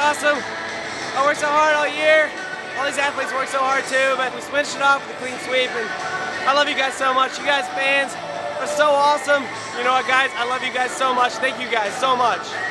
awesome. I worked so hard all year. All these athletes work so hard too, but we switched it off with a clean sweep, and I love you guys so much. You guys fans are so awesome. You know what, guys? I love you guys so much. Thank you guys so much.